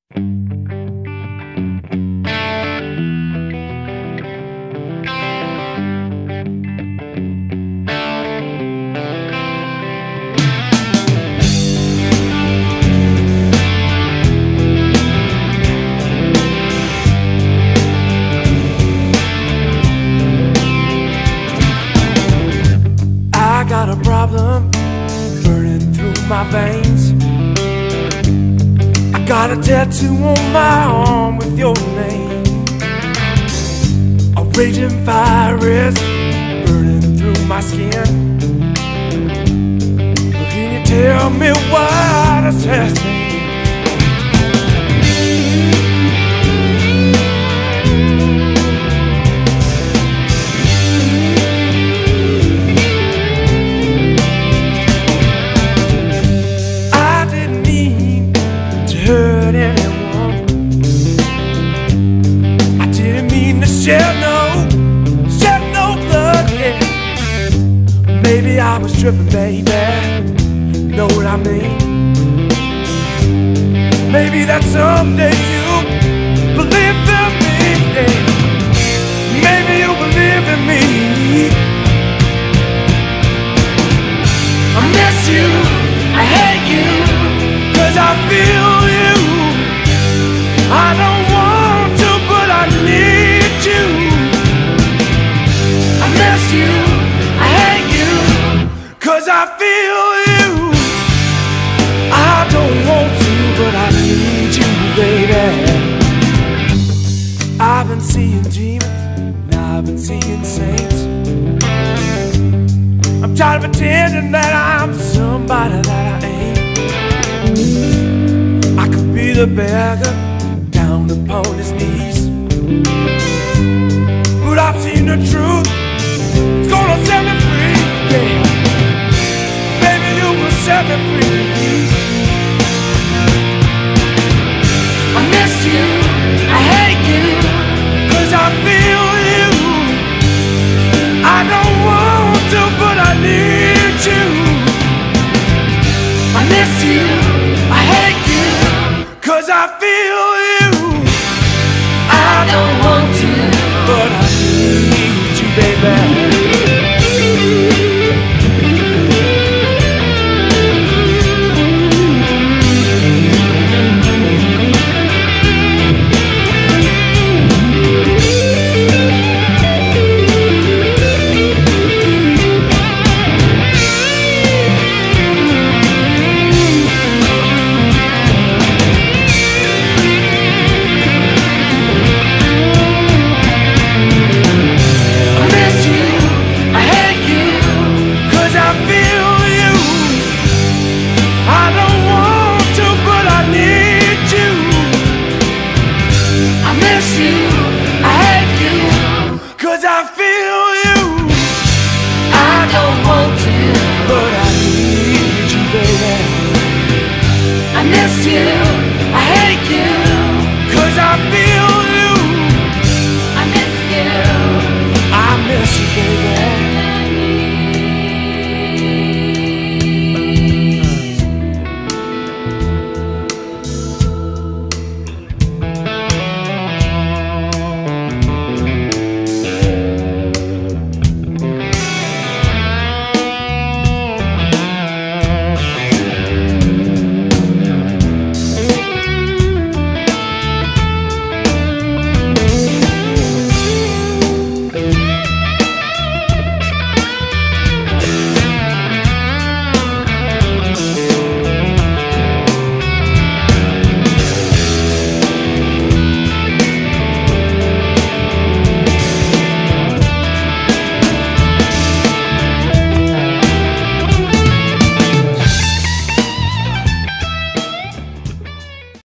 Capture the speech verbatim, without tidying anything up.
I got a problem burning through my veins. I got a tattoo on my arm with your name. A raging fire is burning through my skin. But can you tell me why this has been? Hurt anyone. I didn't mean to shed no, shed no blood, yeah. Maybe I was tripping, baby, know what I mean? Maybe that someday you believe in me, yeah. Maybe you believe in me. I miss you, I hate you, 'cause I feel you. I don't want to, but I need you. I miss you, I hate you, 'cause I feel you. I don't want to, but I need you, baby. I've been seeing demons, and I've been seeing saints. I'm tired of pretending that I'm somebody that I ain't. I could be the beggar down upon his knees, but I've seen the truth, it's gonna set me free, yeah. Baby, you will set me free. I miss you, I hate you, 'cause I feel you. I don't want to, but I need you. I miss you, I hate you, 'cause I feel you. I don't want to, but I need you, baby.